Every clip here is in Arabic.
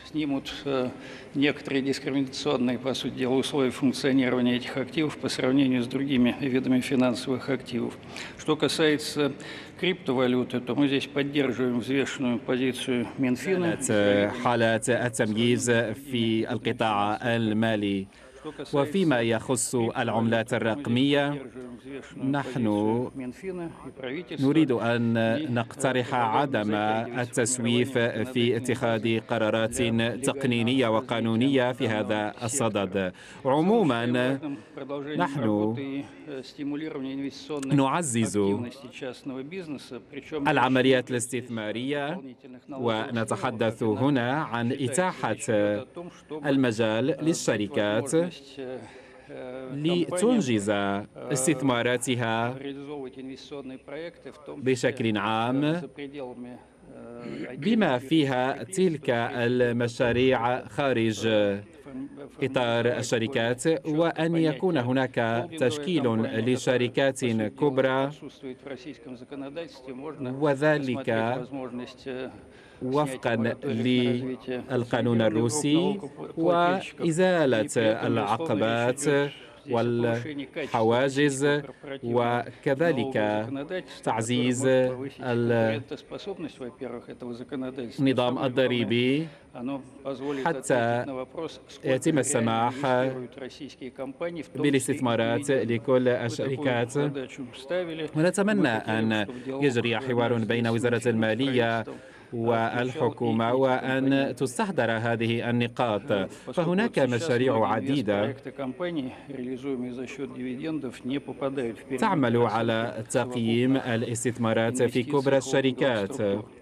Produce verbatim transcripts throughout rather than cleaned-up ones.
снимут некоторые дискриминационные, по сути дела, условия функционирования этих активов по сравнению с другими видами финансовых активов. Что касается криптовалюты, то мы здесь поддерживаем взвешенную позицию Минфина. حالات التمييز في القطاع المالي. وفيما يخص العملات الرقمية، نحن نريد أن نقترح عدم التسويف في اتخاذ قرارات تقنينية وقانونية في هذا الصدد. عموما نحن نعزز العمليات الاستثمارية، ونتحدث هنا عن إتاحة المجال للشركات لتنجز استثماراتها بشكل عام، بما فيها تلك المشاريع خارج إطار الشركات، وأن يكون هناك تشكيل لشركات كبرى، وذلك وفقا للقانون الروسي، وإزالة العقبات والحواجز، وكذلك تعزيز النظام الضريبي حتى يتم السماح بالاستثمارات لكل الشركات. ونتمنى أن يجري حوار بين وزارة المالية والحكومة وأن تستحضر هذه النقاط، فهناك مشاريع عديدة تعمل على تقييم الاستثمارات في كبرى الشركات.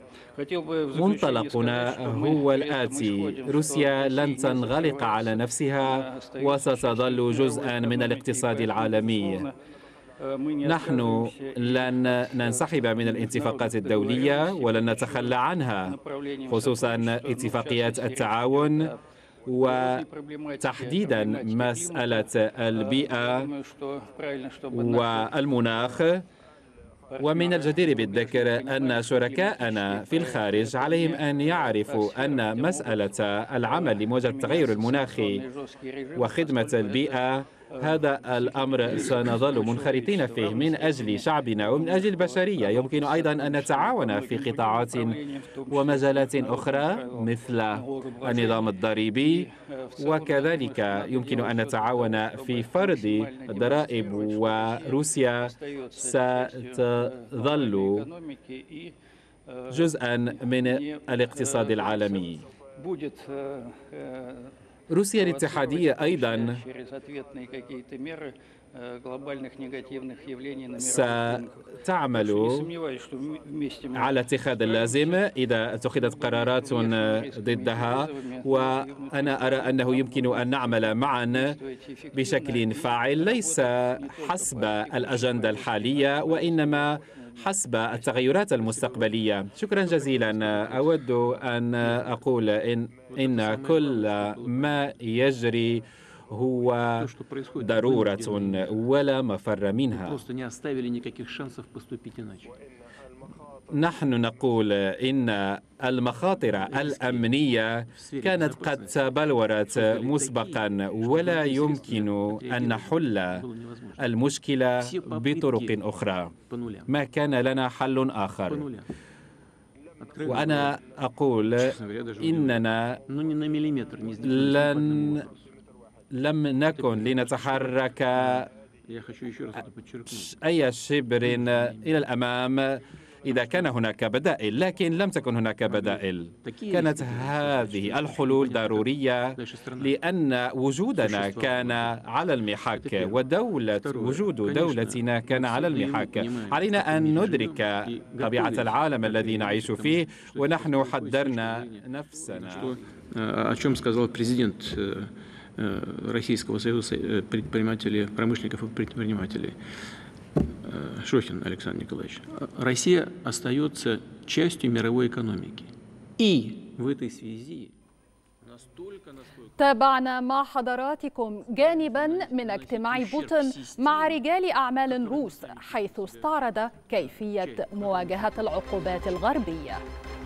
منطلقنا هو الآتي: روسيا لن تنغلق على نفسها وستظل جزءا من الاقتصاد العالمي. نحن لن ننسحب من الاتفاقات الدولية ولن نتخلى عنها، خصوصا اتفاقيات التعاون، وتحديدا مسألة البيئة والمناخ. ومن الجدير بالذكر أن شركاءنا في الخارج عليهم أن يعرفوا أن مسألة العمل لمواجهة التغير المناخي وخدمة البيئة هذا الأمر سنظل منخرطين فيه من أجل شعبنا ومن أجل البشرية. يمكن أيضا أن نتعاون في قطاعات ومجالات أخرى مثل النظام الضريبي، وكذلك يمكن أن نتعاون في فرض الضرائب، وروسيا ستظل جزءا من الاقتصاد العالمي. روسيا الاتحادية أيضا ستعمل على اتخاذ اللازم إذا اتخذت قرارات ضدها، وأنا أرى أنه يمكن أن نعمل معا بشكل فاعل، ليس حسب الأجندة الحالية وإنما حسب التغيرات المستقبلية. شكرا جزيلا. أود أن أقول إن, إن كل ما يجري هو ضرورة ولا مفر منها. نحن نقول إن المخاطر الأمنية كانت قد تبلورت مسبقا، ولا يمكن أن نحل المشكلة بطرق أخرى. ما كان لنا حل آخر. وأنا أقول إننا لن لم نكن لنتحرك أي شبر إلى الأمام إذا كان هناك بدائل، لكن لم تكن هناك بدائل. كانت هذه الحلول ضرورية لأن وجودنا كان على المحك، ودولة وجود دولتنا كان على المحك. علينا أن ندرك طبيعة العالم الذي نعيش فيه، ونحن حذرنا نفسنا. Российского союза предпринимателей, промышленников и предпринимателей Шохин Александр Николаевич. Россия остается частью мировой экономики. И в этой связи تابعنا مع حضراتكم جانبا من اجتماع بوتين مع رجال أعمال روس، حيث استعرض كيفية مواجهة العقوبات الغربية.